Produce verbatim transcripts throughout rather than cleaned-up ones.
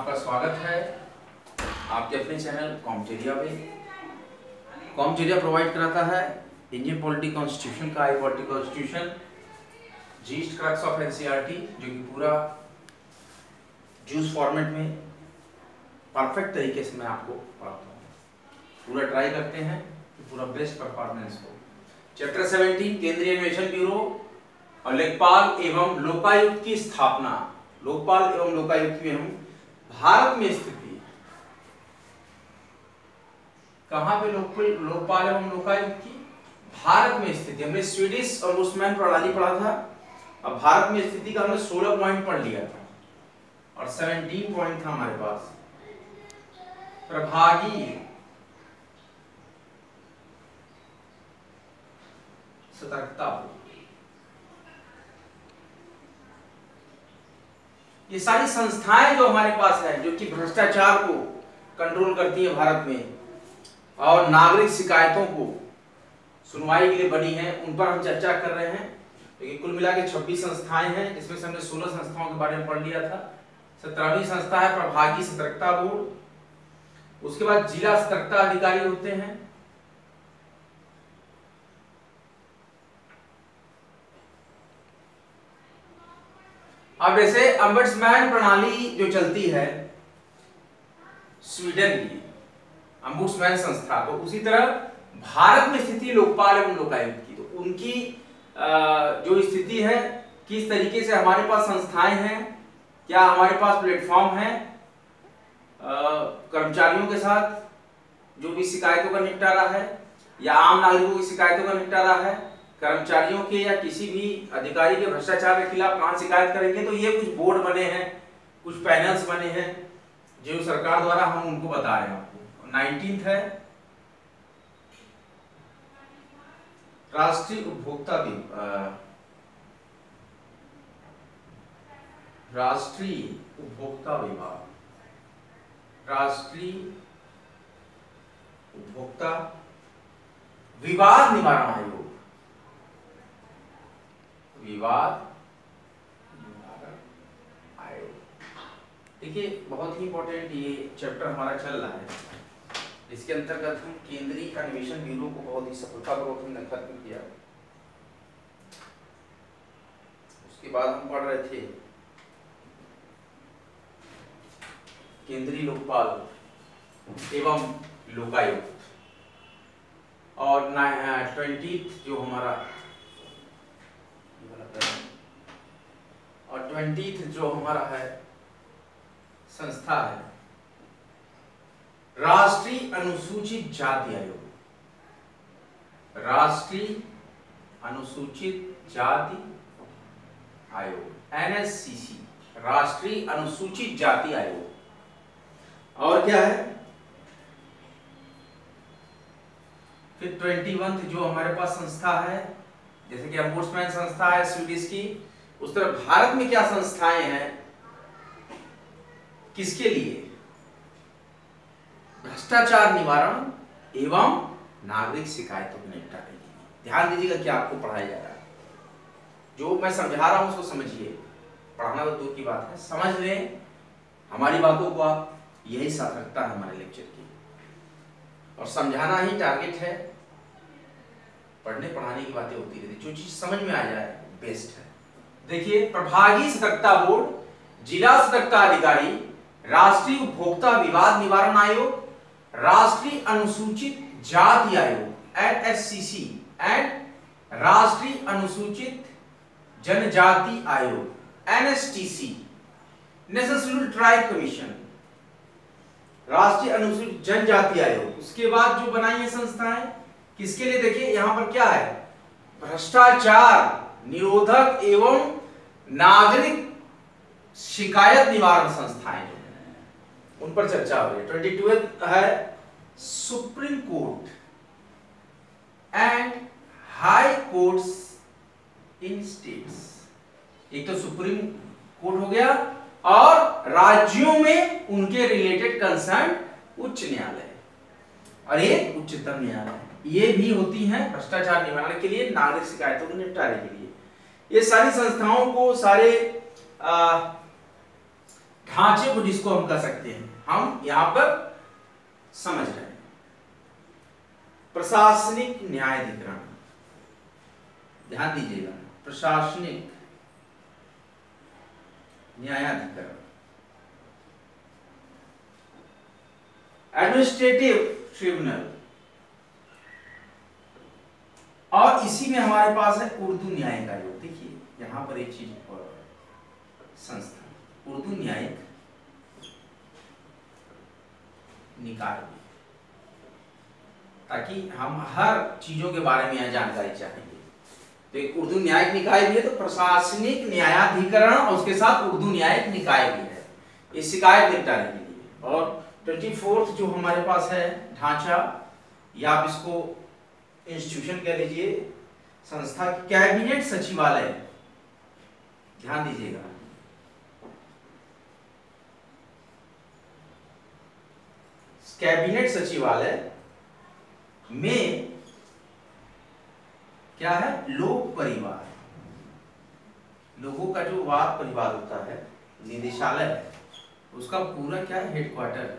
आपका स्वागत है आपके अपने चैनल कॉमचेरिया में। कॉमचेरिया प्रोवाइड कराता है इंडियन पॉलिटी कॉन्स्टिट्यूशन का I polity constitution gist crux of NCERT, जो कि पूरा जूस फॉर्मेट में परफेक्ट तरीके से मैं आपको पढ़ाता हूँ। पूरा ट्राई करते हैं कि पूरा बेस्ट परफॉर्मेंस हो। चैप्टर सेवनटीन केंद्रीय अन्वेषण ब्यूरो और लेखपाल एवं लोकायुक्त की स्थापना। लोकपाल एवं लोकायुक्त में हम भारत में स्थिति कहां पे लोकपाल लोकपाल एवं लोकायुक्त की भारत में स्थिति। हमने स्वीडिश ओम्बुड्समैन प्रणाली पढ़ा था। अब भारत में स्थिति का हमने सोलह पॉइंट पढ़ लिया था और सत्रह पॉइंट था हमारे पास। प्रभागी सतर्कता, ये सारी संस्थाएं जो हमारे पास है जो कि भ्रष्टाचार को कंट्रोल करती है भारत में और नागरिक शिकायतों को सुनवाई के लिए बनी है, उन पर हम चर्चा कर रहे हैं। लेकिन कुल मिला के छब्बीस संस्थाएं हैं, जिसमें से हमने सोलह संस्थाओं के बारे में पढ़ लिया था। सत्रहवीं संस्था है प्रभागी सतर्कता बोर्ड। उसके बाद जिला सतर्कता अधिकारी होते हैं। अब जैसे ओम्बुड्समैन प्रणाली जो चलती है स्वीडन की ओम्बुड्समैन संस्था, तो उसी तरह भारत में स्थिति लोकपाल एवं लोकायुक्त की, तो उनकी जो स्थिति है, किस तरीके से हमारे पास संस्थाएं हैं, क्या हमारे पास प्लेटफॉर्म है कर्मचारियों के साथ जो भी शिकायतों का निपटारा है या आम नागरिकों की शिकायतों का निपटारा है, कर्मचारियों के या किसी भी अधिकारी के भ्रष्टाचार के खिलाफ कहां शिकायत करेंगे। तो ये कुछ बोर्ड बने हैं, कुछ पैनल्स बने हैं जो सरकार द्वारा हम उनको बता रहे हैं आपको। नाइनटीन्थ है राष्ट्रीय उपभोक्ता राष्ट्रीय उपभोक्ता विभाग, राष्ट्रीय उपभोक्ता विवाद निवारण आयोग, विवाद निवारण आयोग। देखिए बहुत ही इंपॉर्टेंट ये चैप्टर हमारा चल रहा है। इसके अंतर्गत हम केंद्रीय अन्वेषण ब्यूरो को बहुत ही सफलतापूर्वक हमने खत्म किया। उसके बाद हम पढ़ रहे थे केंद्रीय लोकपाल एवं लोकायुक्त और ट्वेंटीथ जो हमारा और ट्वेंटीथ जो हमारा है संस्था है राष्ट्रीय अनुसूचित जाति आयोग, राष्ट्रीय अनुसूचित जाति आयोग एन एस सी सी, राष्ट्रीय अनुसूचित जाति आयोग। और क्या है फिर ट्वेंटी-वन जो हमारे पास संस्था है, जैसे कि ओम्बुड्समैन संस्था है स्वीडिश की, उस तरह भारत में क्या संस्थाएं हैं, किसके लिए? भ्रष्टाचार निवारण एवं नागरिक शिकायतों के निपटारे के लिए। ध्यान दीजिएगा क्या आपको पढ़ाया जा रहा है, जो मैं समझा रहा हूं उसको समझिए। पढ़ाना तो दूर की बात है, समझ लें हमारी बातों को आप, यही सार्थकता है हमारे लेक्चर की। और समझाना ही टारगेट है, पढ़ने पढ़ाने की बातें होती रहती, जो चीज समझ में आ जाए बेस्ट है। देखिए प्रभागी सतर्कता बोर्ड, जिला सतर्कता अधिकारी, राष्ट्रीय उपभोक्ता विवाद निवारण आयोग, राष्ट्रीय अनुसूचित जाति आयोग N S C C and राष्ट्रीय अनुसूचित जनजाति आयोग N S T C, national scheduled tribe commission, राष्ट्रीय अनुसूचित जनजाति आयोग। उसके बाद जो बनाई है संस्थाएं किसके लिए? देखिए यहां पर क्या है, भ्रष्टाचार निरोधक एवं नागरिक शिकायत निवारण संस्थाएं जो है उन पर चर्चा हो रही है। ट्वेंटी टू है supreme court and high courts in states. एक तो सुप्रीम कोर्ट हो गया और राज्यों में उनके रिलेटेड कंसर्न उच्च न्यायालय और एक उच्चतम न्यायालय, ये भी होती हैं भ्रष्टाचार निवारण के लिए, नागरिक शिकायतों के निपटारे के लिए। ये सारी संस्थाओं को सारे ढांचे को जिसको हम कह सकते हैं, हम यहां पर समझ रहे हैं। प्रशासनिक न्यायाधिकरण, ध्यान दीजिएगा, प्रशासनिक न्यायाधिकरण, एडमिनिस्ट्रेटिव ट्रिब्यूनल, और इसी में हमारे पास है उर्दू न्यायिक आयोग। देखिए यहां पर एक चीज और संस्था, उर्दू न्यायिक निकाय, ताकि हम हर चीजों के बारे में यहाँ जानकारी चाहेंगे। तो एक उर्दू न्यायिक निकाय भी है, तो प्रशासनिक न्यायाधिकरण और उसके साथ उर्दू न्यायिक निकाय भी है, ये शिकायत निपटाने के लिए। और ट्वेंटी फोर्थ जो हमारे पास है ढांचा, या आप इसको इंस्टीट्यूशन कह लीजिए, संस्था, कैबिनेट सचिवालय, ध्यान दीजिएगा, कैबिनेट सचिवालय में क्या है, लोक परिवार, लोगों का जो वाद परिवार होता है, निदेशालय है, उसका पूरा क्या है, हेडक्वार्टर है।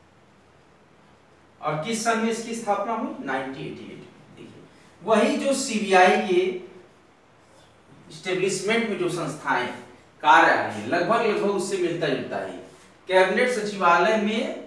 और किस सन में इसकी स्थापना हुई, नाइनटीन एटी एट। देखिए वही जो सीबीआई के स्टेब्लिशमेंट में जो संस्थाएं कार्य आ रही है, लगभग लगभग उससे मिलता जुलता है। कैबिनेट सचिवालय में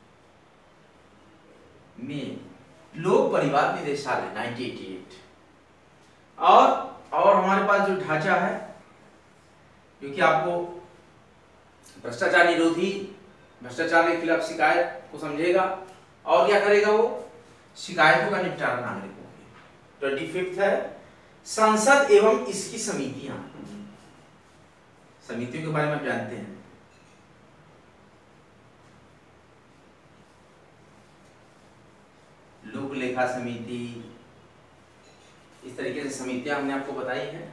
में लोक परिवार निदेशालय नाइनटीन एटी एट। और और हमारे पास जो ढांचा है, जो कि आपको भ्रष्टाचार निरोधी, भ्रष्टाचार के खिलाफ शिकायत को समझेगा, और क्या करेगा, वो शिकायतों का निपटारा नागरिकों के। ट्वेंटी फिफ्थ है संसद एवं इसकी समितियां, समितियों के बारे में आप जानते हैं, लोक लेखा समिति, इस तरीके से समितियां हमने आपको बताई हैं,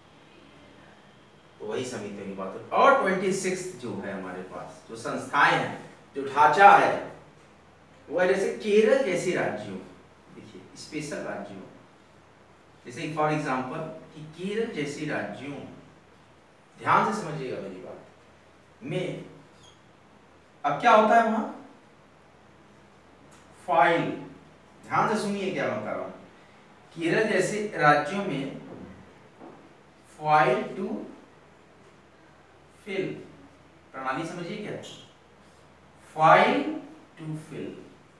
तो वही समितियों की बात है। और ट्वेंटी सिक्स जो है हमारे पास जो संस्थाएं हैं, जो ढांचा है, वो जैसे केरल जैसे राज्यों, देखिए स्पेशल राज्यों, जैसे फॉर एग्जांपल कि केरल जैसे राज्यों, ध्यान से समझिएगा मेरी बात में, अब क्या होता है वहां, फाइल, ध्यान से सुनिए क्या मैं बता रहा हूं, केरल जैसे राज्यों में फाइल टू फिल प्रणाली समझिए क्या, फाइल टू फिल।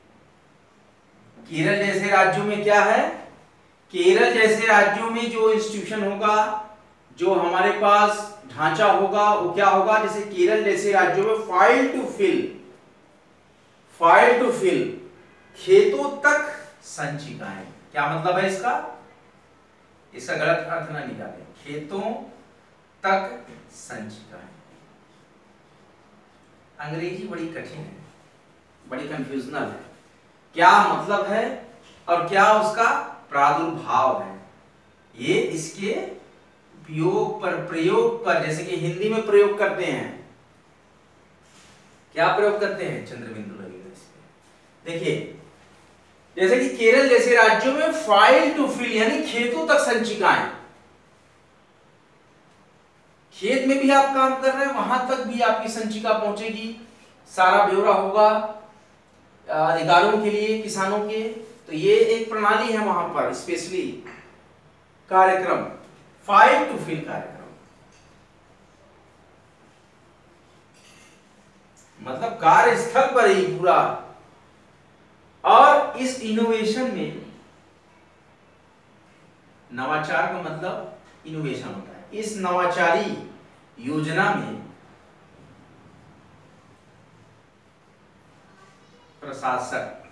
केरल जैसे राज्यों में क्या है, केरल जैसे राज्यों में जो इंस्टीट्यूशन होगा, जो हमारे पास ढांचा होगा, वो क्या होगा, जैसे केरल जैसे राज्यों में file to field, file to field, खेतों तक संचिकाएं। क्या मतलब है इसका, इसका गलत अर्थ ना निकालें, खेतों तक संचिकाएं। अंग्रेजी बड़ी कठिन है, बड़ी कंफ्यूजनल है, क्या मतलब है और क्या उसका प्रादुर्भाव है, ये इसके उपयोग पर, प्रयोग पर, जैसे कि हिंदी में प्रयोग करते हैं, क्या प्रयोग करते हैं, चंद्रबिंदु लगेगा इस पे। देखिए जैसे कि केरल जैसे राज्यों में फाइल टू फिल यानी खेतों तक संचिकाएं, खेत में भी आप काम कर रहे हैं, वहां तक भी आपकी संचिका पहुंचेगी, सारा ब्यौरा होगा अधिकारियों के लिए, किसानों के। तो ये एक प्रणाली है वहां पर, स्पेशली कार्यक्रम, फाइल टू फिल कार्यक्रम, मतलब कार्यस्थल पर ही पूरा। और इस इनोवेशन में, नवाचार का मतलब इनोवेशन होता है, इस नवाचारी योजना में प्रशासक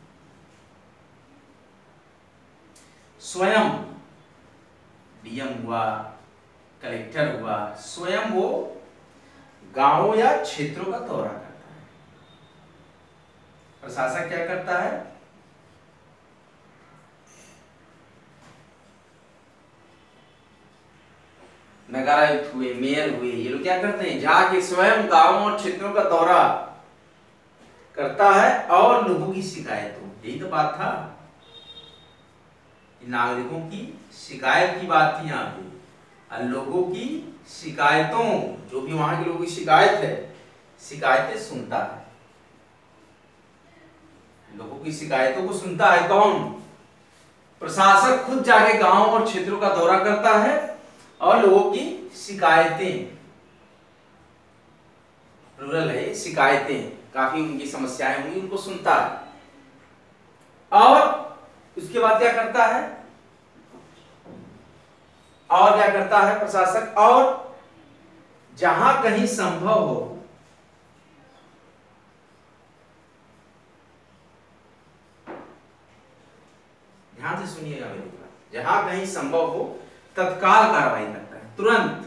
स्वयं, डीएम हुआ, कलेक्टर हुआ, स्वयं वो गांवों या क्षेत्रों का दौरा करता है। प्रशासक क्या करता है, नगरायुक्त हुए, मेयर हुए, ये लोग क्या करते हैं, जाके स्वयं गांवों और क्षेत्रों का दौरा करता है और लोगों की शिकायतों, यही तो बात था, नागरिकों की शिकायत की बात थी यहाँ पे। लोगों की शिकायतों, जो भी वहां के लोगों की शिकायत है, शिकायतें सुनता है, लोगों की शिकायतों को सुनता है। कौन? प्रशासक खुद जाके गांव और क्षेत्रों का दौरा करता है और लोगों की शिकायतें, रूरल है, शिकायतें, काफी उनकी समस्याएं होंगी, उनको सुनता है। और उसके बाद क्या करता है, और क्या करता है प्रशासक, और जहां कहीं संभव हो ध्यान से सुनिएगा मेरी बात, जहां कहीं संभव हो तत्काल कार्रवाई करता है, तुरंत।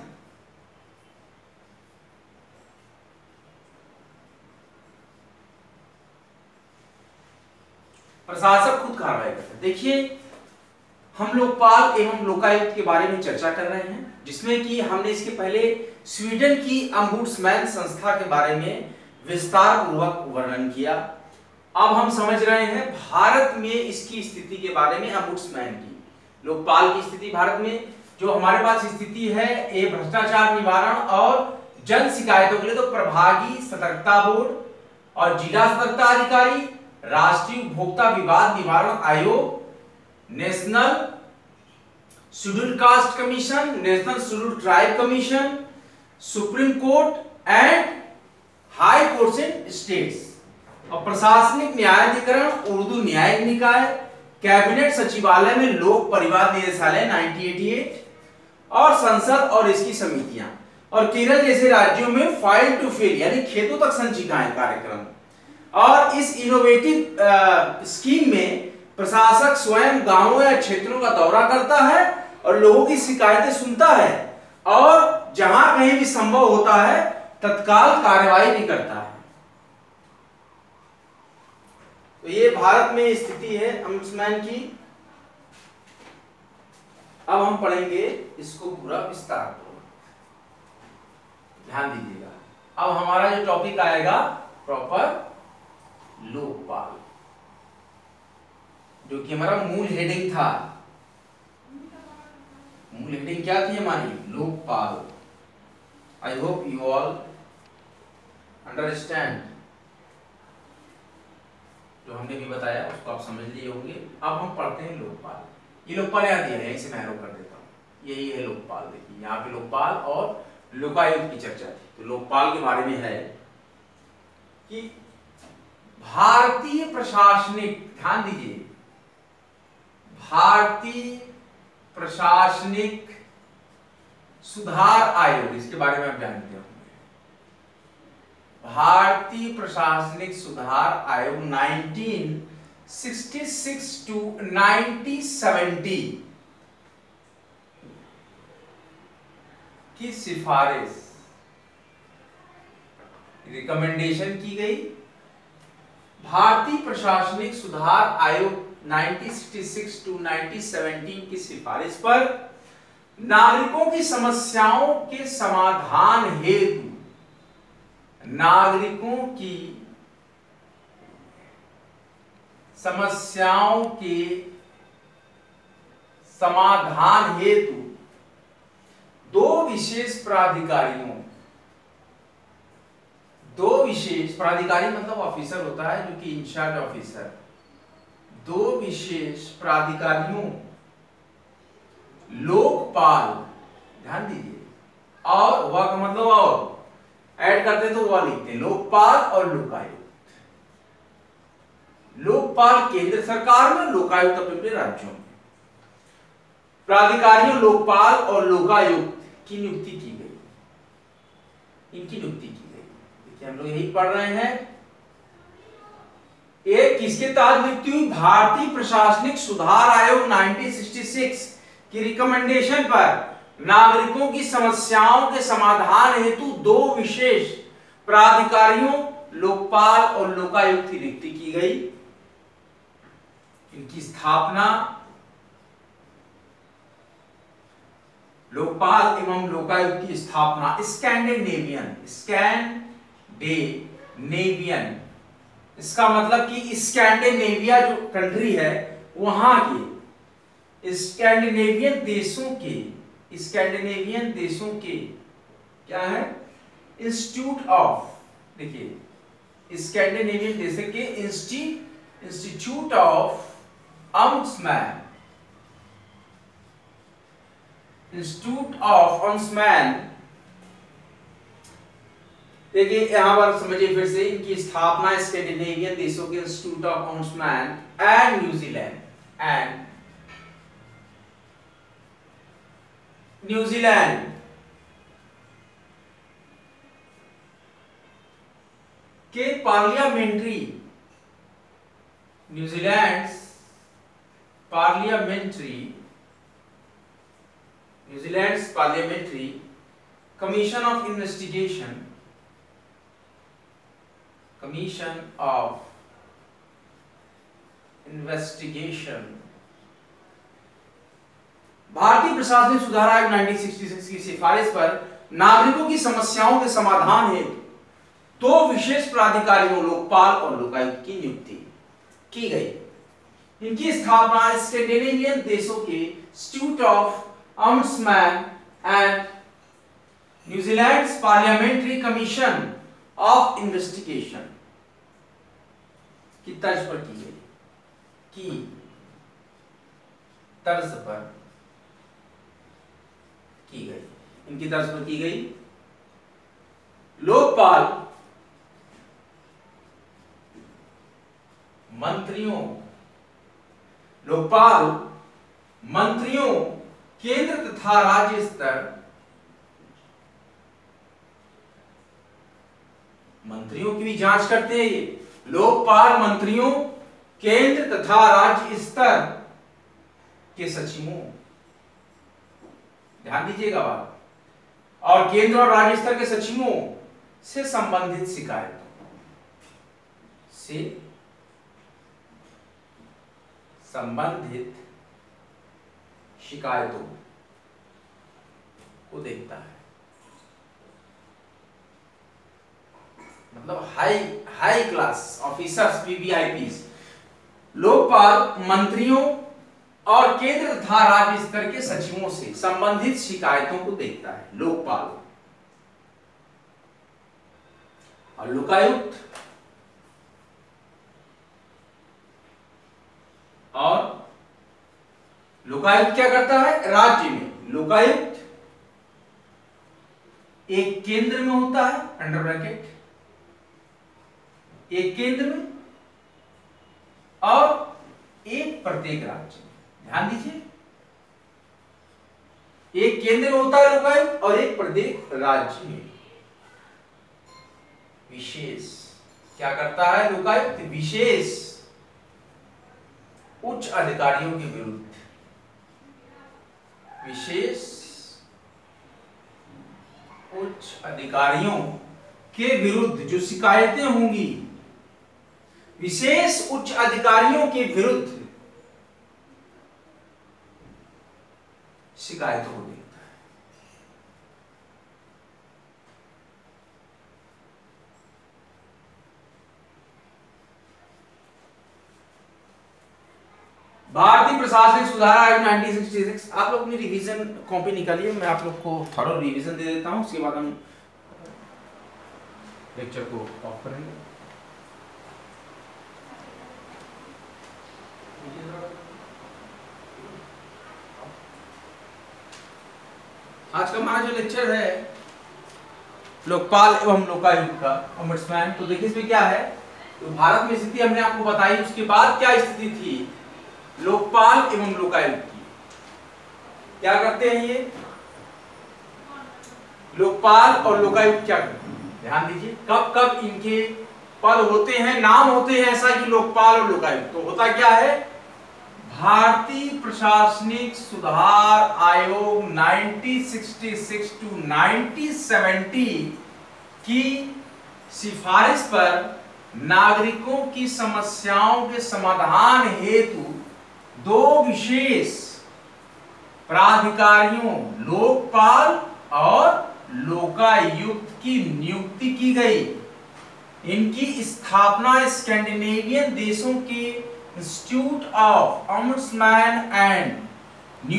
प्रशासक खुद कार्रवाई करता है। देखिए, हम लोकपाल एवं लोकायुक्त के बारे में चर्चा कर रहे हैं, जिसमें कि हमने इसके पहले स्वीडन की ओम्बुड्समैन संस्था के बारे में विस्तार पूर्वक वर्णन किया। अब हम समझ रहे हैं भारत में इसकी स्थिति के बारे में, ओम्बुड्समैन की, लोकपाल की स्थिति भारत में। जो हमारे पास स्थिति है, ये भ्रष्टाचार निवारण और जन शिकायतों के लिए तो प्रभागी सतर्कता बोर्ड और जिला सतर्कता अधिकारी, राष्ट्रीय उपभोक्ता विवाद निवारण आयोग, national scheduled caste commission, national scheduled tribe commission, supreme court and high courts in states, और प्रशासनिक न्यायाधिकरण, उर्दू न्यायिक निकाय, कैबिनेट सचिवालय में लोक परिवार निदेशालय उन्नीस सौ अट्ठासी, और संसद और इसकी समितियां, और केरल जैसे राज्यों में फाइल टू फेल यानी खेतों तक संचिकाएं कार्यक्रम। और इस इनोवेटिव स्कीम में प्रशासक स्वयं गांवों या क्षेत्रों का दौरा करता है और लोगों की शिकायतें सुनता है, और जहां कहीं भी संभव होता है तत्काल कार्रवाई भी करता है। तो ये भारत में स्थिति है ओम्बुड्समैन की। अब हम पढ़ेंगे इसको पूरा विस्तार पूर्वक, ध्यान दीजिएगा। अब हमारा जो टॉपिक आएगा प्रॉपर लोकपाल, जो कि हमारा मूल हेडिंग था। मूल हेडिंग क्या थी हमारी? Lokpal. I hope you all understand, जो हमने भी बताया उसको आप समझ लिए होंगे। अब हम पढ़ते हैं लोकपाल। ये लोकपाल याद दिया है, यहीं से मैं एरो कर देता हूँ, यही है लोकपाल। देखिए यहाँ पे लोकपाल और लोकायुक्त की चर्चा थी। तो लोकपाल के बारे में है कि भारतीय प्रशासनिक, ध्यान दीजिए, भारतीय प्रशासनिक सुधार आयोग, इसके बारे में आप जानते होंगे। भारतीय प्रशासनिक सुधार आयोग उन्नीस सौ छियासठ टू उन्नीस सौ सत्तर की सिफारिश, रिकमेंडेशन की गई। भारतीय प्रशासनिक सुधार आयोग उन्नीस सौ छियासठ टू उन्नीस सौ सत्तर की सिफारिश पर नागरिकों की समस्याओं के समाधान हेतु, नागरिकों की समस्याओं के समाधान हेतु दो विशेष प्राधिकारियों, दो विशेष प्राधिकारी मतलब ऑफिसर होता है जो कि इंचार्ज ऑफिसर, दो विशेष प्राधिकारियों लोकपाल, ध्यान दीजिए, और वह का मतलब और ऐड करते तो वह लिखते लोकपाल और लोकायुक्त। लोकपाल केंद्र सरकार में, लोकायुक्त अपने राज्यों में। प्राधिकारियों लोकपाल और लोकायुक्त की नियुक्ति की गई, इनकी नियुक्ति की गई। देखिए हम लोग यही पढ़ रहे हैं। एक किसके तहत नियुक्ति हुई? भारतीय प्रशासनिक सुधार आयोग उन्नीस सौ छियासठ की रिकमेंडेशन पर नागरिकों की समस्याओं के समाधान हेतु दो विशेष प्राधिकारियों लोकपाल और लोकायुक्त की नियुक्ति की गई। इनकी स्थापना लोकपाल एवं लोकायुक्त की स्थापना स्कैंडिनेवियन, स्कैंडिनेवियन, इसका मतलब कि स्कैंडिनेविया जो कंट्री है वहां के स्कैंडिनेवियन देशों के, स्कैंडिनेवियन देशों के क्या है? इंस्टीट्यूट ऑफ, देखिए स्कैंडिनेवियन देश के institute of ombudsman institute of ombudsman, देखिए यहां पर समझिए फिर से, इनकी स्थापना स्कैंडिनेवियन देशों के institute of ombudsman and New Zealand and New Zealand के parliamentary New Zealand parliamentary New Zealand parliamentary commission of investigation commission of investigation भारतीय प्रशासनिक सुधार आयोग उन्नीस सौ छियासठ की सिफारिश पर नागरिकों की समस्याओं के समाधान हेतु दो विशेष प्राधिकारियों लोकपाल और लोकायुक्त की नियुक्ति की गई। इनकी स्थापना स्कैंडिनेवियन देशों के institute of ombudsman and New Zealand parliamentary commission of investigation की तर्ज पर की गई की तर्ज पर की गई इनकी तर्ज पर की गई। लोकपाल मंत्रियों लोकपाल मंत्रियों केंद्र तथा राज्य स्तर मंत्रियों की भी जांच करते हैं ये लोकपाल मंत्रियों केंद्र तथा राज्य स्तर के सचिवों, ध्यान दीजिएगा बात, और केंद्र और राज्य स्तर के सचिवों से संबंधित शिकायतों से संबंधित शिकायतों को देखता है। मतलब high high class officers VVIPs Lokpal मंत्रियों और केंद्र तथा राज्य स्तर के सचिवों से संबंधित शिकायतों को देखता है लोकपाल। और लोकायुक्त और लोकायुक्त क्या करता है? राज्य में लोकायुक्त एक केंद्र में होता है, अंडर ब्रैकेट एक केंद्र में और एक प्रत्येक राज्य में। ध्यान दीजिए, एक केंद्र में होता है लोकायुक्त और एक प्रत्येक राज्य में। विशेष क्या करता है लोकायुक्त? विशेष उच्च अधिकारियों के विरुद्ध विशेष उच्च अधिकारियों के विरुद्ध जो शिकायतें होंगी, विशेष उच्च अधिकारियों के विरुद्ध शिकायतों को देखता है। भारतीय प्रशासनिक सुधार आयोग उन्नीस सौ छियासठ, आप लोग अपनी रिवीजन कॉपी निकालिए, मैं आप लोग को थोड़ा रिवीजन दे देता हूं, उसके बाद हम लेक्चर को ऑफ करेंगे। आज का हमारा जो लेक्चर है लोकपाल एवं लोकायुक्त का ऑम्बुड्समैन, तो देखिए इसमें क्या है, तो भारत में स्थिति हमने आपको बताई, उसके बाद क्या स्थिति थी लोकपाल एवं लोकायुक्त की। क्या करते हैं ये लोकपाल और लोकायुक्त, क्या करते हैं ध्यान दीजिए, कब कब इनके पद होते हैं, नाम होते हैं ऐसा कि लोकपाल और लोकायुक्त। तो होता क्या है, भारतीय प्रशासनिक सुधार आयोग उन्नीस सौ छियासठ टू उन्नीस सौ सत्तर की सिफारिश पर नागरिकों की समस्याओं के समाधान हेतु दो विशेष प्राधिकारियों लोकपाल और लोकायुक्त की नियुक्ति की गई। इनकी स्थापना स्कैंडिनेवियन देशों के institute of ombudsman and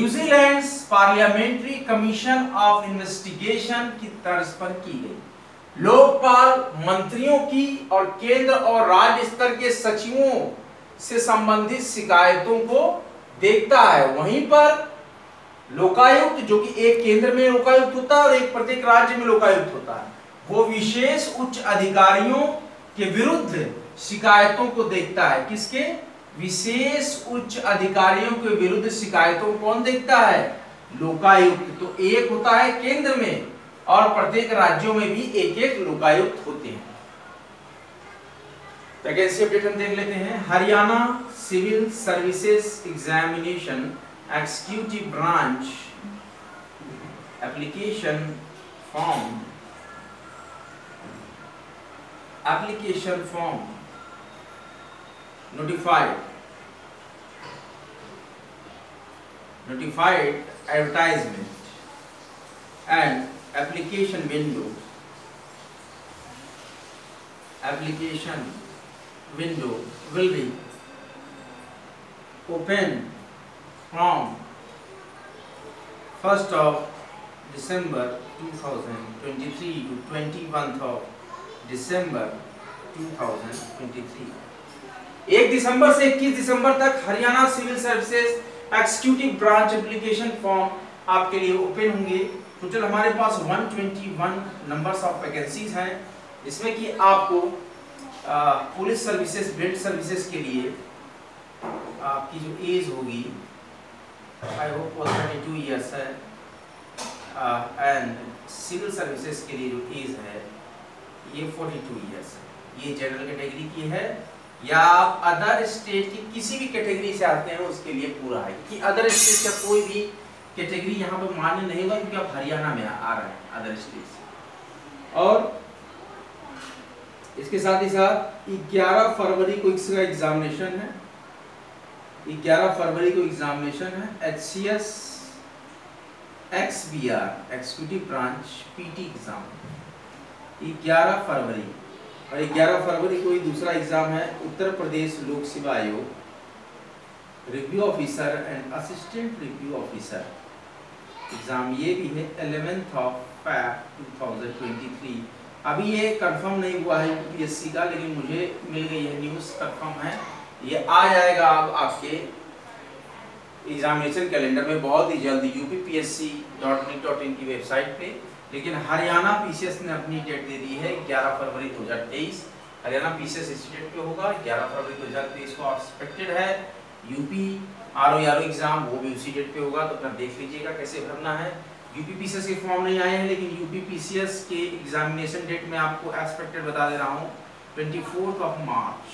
New Zealand parliamentary commission of investigation की तर्ज पर की गई। लोकपाल मंत्रियों की और केंद्र और राज्य स्तर के सचिवों से संबंधित शिकायतों को देखता है। वहीं पर लोकायुक्त, जो कि एक केंद्र में लोकायुक्त होता है और एक प्रत्येक राज्य में लोकायुक्त होता है, वो विशेष उच्च अधिकारियों के विरुद्ध शिकायतों को देखता है। किसके? विशेष उच्च अधिकारियों के विरुद्ध शिकायतों कौन देखता है? लोकायुक्त। तो एक होता है केंद्र में और प्रत्येक राज्यों में भी एक एक लोकायुक्त होते हैं। वैकेंसी अपडेट हम देख लेते हैं। Haryana civil services examination executive branch application form application form notified notified advertisement and application window application window will be open from first of December two thousand twenty-three to twenty-first of December two thousand twenty-three। एक दिसंबर से इक्कीस दिसंबर तक Haryana civil services executive branch application form आपके लिए open होंगे। Total हमारे पास एक सौ इक्कीस नंबर्स ऑफ वैकेंसीज हैं, जिसमें कि आपको पुलिस सर्विसेज, बेल्ट सर्विसेज के लिए आपकी जो एज होगी आई होप बत्तीस इयर्स है, एंड सिविल सर्विसेज के लिए जो एज है ये बयालीस इयर्स है। ये जनरल कैटेगरी की है, या आप अदर स्टेट की किसी भी कैटेगरी से आते हैं उसके लिए पूरा है, कि अदर स्टेट का कोई भी कैटेगरी यहाँ पे मान्य नहीं होगा, क्योंकि आप हरियाणा में आ रहे हैं अदर स्टेट से। और इसके साथ ही साथ ग्यारह फरवरी को इसका एग्जामिनेशन है, ग्यारह फरवरी को एग्जामिनेशन है H C S X B R executive branch PT exam ग्यारह फरवरी। और ग्यारह फरवरी को ही दूसरा एग्जाम है Uttar Pradesh Lok Seva Aayog review officer and assistant review officer exam, ये भी है ग्यारह ऑफ फेब दो हज़ार तेईस। अभी ये कंफर्म नहीं हुआ है यूपीएससी का, लेकिन मुझे मिल गई है न्यूज़, कंफर्म है, ये आ जाएगा अब आपके एग्जामिनेशन कैलेंडर में बहुत ही जल्द UP P S C dot net dot in की वेबसाइट पे। लेकिन हरियाणा पीसीएस ने अपनी डेट दे दी है ग्यारह फरवरी दो हज़ार तेईस। हरियाणा पीसीएस इसी डेट पे होगा, ग्यारह फरवरी दो हज़ार तेईस को एक्सपेक्टेड है। यूपी आरओ आरओ एग्जाम वो भी उसी डेट पे होगा, तो अपना देख लीजिएगा कैसे भरना है। यूपी पीसीएस के फॉर्म नहीं आए हैं, लेकिन यूपी पीसीएस के एग्जामिनेशन डेट में आपको एक्सपेक्टेड बता दे रहा हूँ चौबीस ऑफ मार्च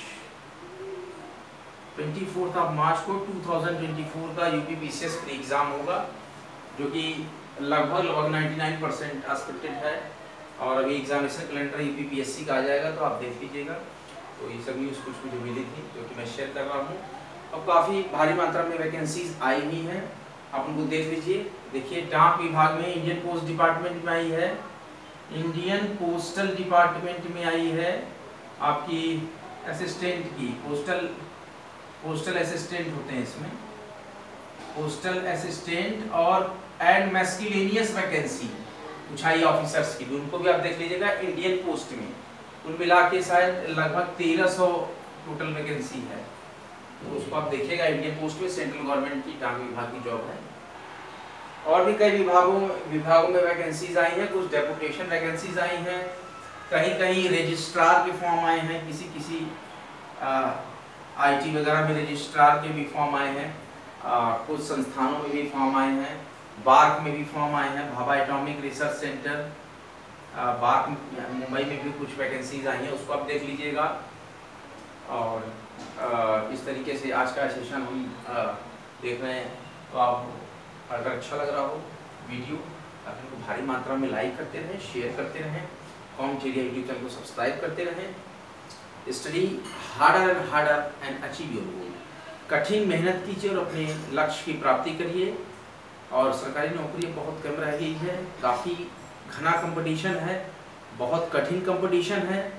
चौबीस ऑफ मार्च को दो हज़ार चौबीस का यूपी पीसीएस प्री एग्जाम होगा, जो कि लगभग लगभग निन्यानवे परसेंट एक्सपेक्टेड है। और अभी एग्जामिनेशन कैलेंडर यूपी पीएससी का आ जाएगा, तो आप देख लीजिएगा। तो ये सब न्यूज़ कुछ मुझे मिली थी जो कि मैं शेयर कर रहा हूँ। अब काफ़ी भारी मात्रा में वैकेंसीज आई हुई हैं, आप उनको देख लीजिए। देखिए डाक विभाग में इंडियन पोस्ट डिपार्टमेंट में आई है, इंडियन पोस्टल डिपार्टमेंट में आई है आपकी असिस्टेंट की, पोस्टल पोस्टल असिस्टेंट होते हैं इसमें, पोस्टल असिस्टेंट और एंड मैस्कुलिनियस वैकेंसी उछाई ऑफिसर्स की, उनको भी आप देख लीजिएगा। इंडियन पोस्ट में कुल मिला के शायद लगभग तेरह सौ टोटल वैकेंसी है, तो उसको आप देखिएगा। इंडियन पोस्ट में सेंट्रल गवर्नमेंट की डाक विभाग की जॉब है। और भी कई विभागों विभागों में वैकेंसीज आई हैं, कुछ डेपुटेशन वैकेंसीज आई हैं, कहीं कहीं रजिस्ट्रार के फॉर्म आए हैं, किसी किसी आईटी वगैरह में रजिस्ट्रार के भी फॉर्म आए हैं, आ, कुछ संस्थानों में भी फॉर्म आए हैं, बार्क में भी फॉर्म आए हैं, Bhabha atomic research centre BARC Mumbai में भी कुछ वैकेंसीज आई हैं, उसको आप देख लीजिएगा। और आ, इस तरीके से आज का सेशन हम आ, देख रहे हैं। तो आप अगर अच्छा लग रहा हो वीडियो, आप इनको भारी मात्रा में लाइक करते रहें, शेयर करते रहें, कॉम चेरिया यूट्यूब चैनल को सब्सक्राइब करते रहें। Study harder and harder and achieve your goal, कठिन मेहनत कीजिए और अपने लक्ष्य की प्राप्ति करिए। और सरकारी नौकरी बहुत कम रह गई है, काफ़ी घना कंपटीशन है, बहुत कठिन कंपटीशन है,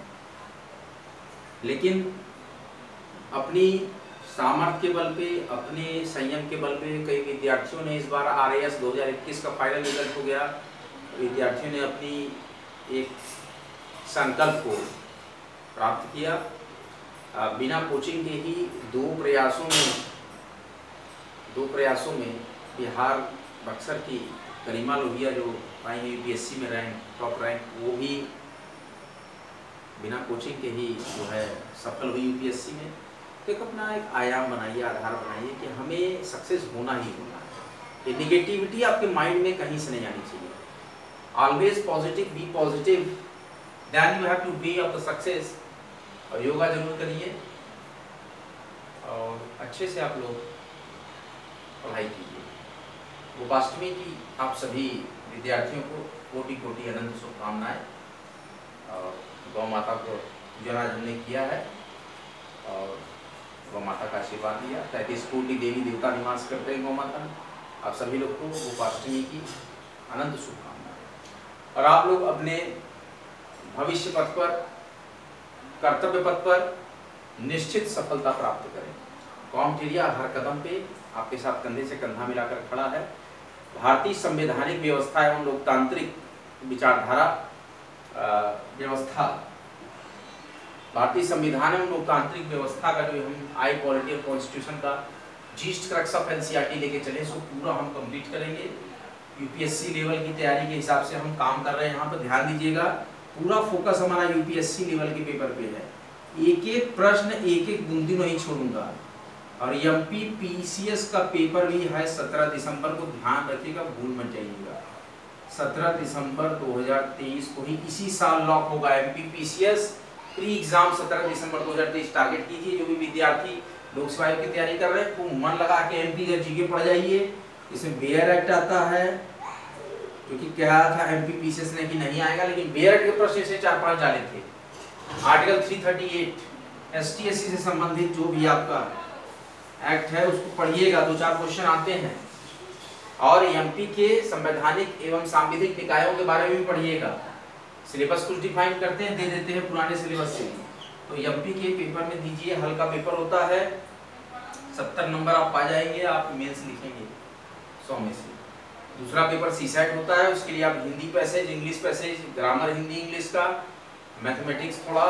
लेकिन अपनी सामर्थ्य के बल पे, अपने संयम के बल पे कई विद्यार्थियों ने इस बार आर ए एस दो हज़ार इक्कीस का फाइनल रिजल्ट हो गया, विद्यार्थियों ने अपनी एक संकल्प को प्राप्त किया। बिना कोचिंग के ही दो प्रयासों में दो प्रयासों में बिहार बक्सर की करीमा लोहिया जो आई है यूपीएससी में रैंक टॉप रैंक, वो भी बिना कोचिंग के ही जो है सफल हुई यूपीएससी में। तो एक अपना एक आयाम बनाइए, आधार बनाइए कि हमें सक्सेस होना ही होना है। ये निगेटिविटी आपके माइंड में कहीं से नहीं आनी चाहिए। Always positive, be positive, then you have to be of the success. और योगा जरूर करिए और अच्छे से आप लोग पढ़ाई कीजिए। गोपाष्टमी की आप सभी विद्यार्थियों को कोटि कोटि अनंत शुभकामनाएं। और गौ माता को जो आज हमने किया है और गौ माता का आशीर्वाद लिया। तैतीस कोटि देवी देवता निवास करते हैं गौ माता में। आप सभी लोग को गोपाष्टमी की अनंत शुभकामनाएं। और आप लोग अपने भविष्य पथ पर, कर्तव्य पथ पर निश्चित सफलता प्राप्त करें। कॉम्टेरिया हर कदम पे आपके साथ कंधे से कंधा मिलाकर खड़ा है। भारतीय संवैधानिक व्यवस्था एवं लोकतांत्रिक विचारधारा व्यवस्था, भारतीय संविधान एवं लोकतांत्रिक व्यवस्था का जो हम आई पॉलिटी और कॉन्स्टिट्यूशन का जीस्ट क्रक्स ऑफ एनसीईआरटी लेके चले, इसको पूरा हम कंप्लीट करेंगे। यूपीएससी लेवल की तैयारी के हिसाब से हम काम कर रहे हैं। यहाँ पर ध्यान दीजिएगा, पूरा फोकस हमारा यूपीएससी लेवल के पेपर पे है। एक एक प्रश्न, एक एक बूंदी नहीं छोड़ूंगा। और एमपी पीसीएस का पेपर भी है सत्रह दिसंबर को, ध्यान रखिएगा, भूल मत जाइएगा। सत्रह दिसंबर दो हज़ार तेईस को ही इसी साल लॉक होगा एमपी पीसीएस प्री एग्जाम। सत्रह दिसंबर दो हज़ार तेईस टारगेट कीजिए। जो भी विद्यार्थी लोक सेवा आयोग की तैयारी कर रहे हैं, खूब मन लगा के एमपी का जीके पढ़ जाइए। इसमें बेयर एक्ट आता है, क्योंकि क्या था एमपी पीसीएस ने कि नहीं आएगा, लेकिन बेयर एक्ट के प्रश्न से चार पांच डाले थे। आर्टिकल तीन सौ अड़तीस एसटी एससी से संबंधित जो भी आपका एक्ट है उसको पढ़िएगा, दो चार क्वेश्चन आते हैं। और एमपी के संवैधानिक एवं सांविधिक निकायों के बारे में भी पढ़िएगा। सिलेबस कुछ डिफाइन करते हैं, दे देते हैं पुराने सिलेबस से। तो एमपी के पेपर में दीजिए, हल्का पेपर होता है, सत्तर नंबर आप पा जाएंगे। आप मेंस लिखेंगे सौ में से। दूसरा पेपर सीसैट होता है, उसके लिए आप Hindi passage, English passage, grammar Hindi English का, मैथमेटिक्स थोड़ा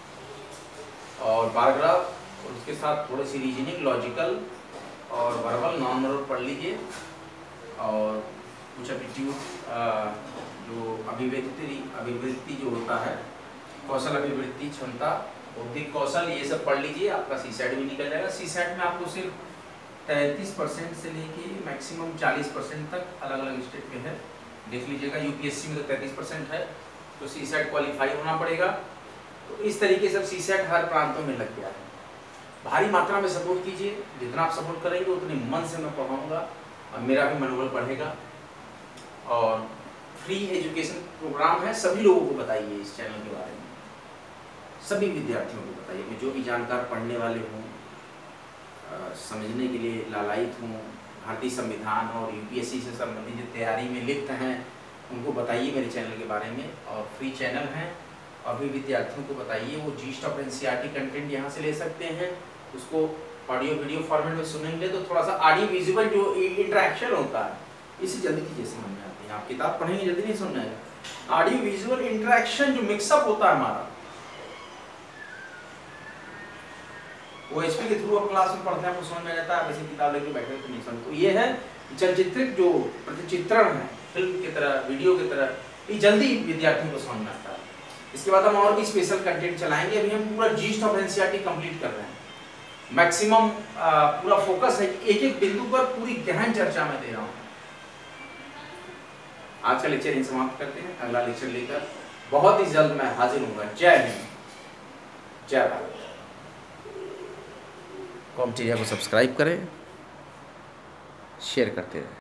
और पैराग्राफ, और उसके साथ थोड़ी सी रीजनिंग, लॉजिकल और वर्बल नॉन वर्बल पढ़ लीजिए। और कुछ एप्टीट्यूड जो अभिव्यक्ति अभिव्यक्ति जो होता है, कौशल अभिवृत्ति, क्षमता, बौद्धिक कौशल, ये सब पढ़ लीजिए। आपका सीसैट भी निकल जाएगा। सीसैट में आपको सिर्फ तैंतीस परसेंट से लेके मैक्सिमम चालीस परसेंट तक अलग अलग स्टेट में है, देख लीजिएगा। यूपीएससी में तो तैंतीस परसेंट है, तो सीसैट क्वालिफाई होना पड़ेगा। तो इस तरीके से सीसैट हर प्रांतों में लग गया है। भारी मात्रा में सपोर्ट कीजिए। जितना आप सपोर्ट करेंगे उतने मन से मैं पढ़ाऊँगा और मेरा भी मनोबल बढ़ेगा। और फ्री एजुकेशन प्रोग्राम है, सभी लोगों को बताइए इस चैनल के बारे में, सभी विद्यार्थियों को बताइए कि जो भी जानकार पढ़ने वाले हों, समझने के लिए लालायित हों, भारतीय संविधान और यूपीएससी से संबंधित जो तैयारी में लिप्त हैं, उनको बताइए मेरे चैनल के बारे में। और फ्री चैनल है, और भी विद्यार्थियों को बताइए वो जीस्ट ऑफ एनसीईआरटी कंटेंट यहाँ से ले सकते हैं। उसको ऑडियो वीडियो फॉर्मेट में सुनेंगे तो थोड़ा सा ऑडियो विजुअल जो इंटरेक्शन होता है, इसे जल्दी कीजिए समझ में आती है। आप किताब पढ़ेंगे जल्दी नहीं समझ में आएगा। ऑडियो विजुअल इंटरेक्शन जो मिक्सअप होता है हमारा, वो एचपी के थ्रू आप क्लास में पढ़ते हैं, आपको समझ में आता है। वैसे किताब लेके बैठे तो नहीं समझ। तो ये है चलचित्रित जो प्रतिचित्रण है, फिल्म की तरह, वीडियो की तरह, ये जल्दी विद्यार्थियों को समझ में आता है। इसके बाद हम और भी स्पेशल कंटेंट चलाएंगे। अभी हम पूरा जीस्ट ऑफ एनसीईआरटी कंप्लीट कर रहे हैं। मैक्सिमम पूरा फोकस है, एक एक बिंदु पर पूरी गहन चर्चा में दे रहा हूँ। आज का लेक्चर यहीं समाप्त करते हैं। अगला लेक्चर लेकर बहुत ही जल्द मैं हाजिर हूँगा। जय हिंद, जय भारत। कॉम्टेरिया को सब्सक्राइब करें, शेयर करते रहें।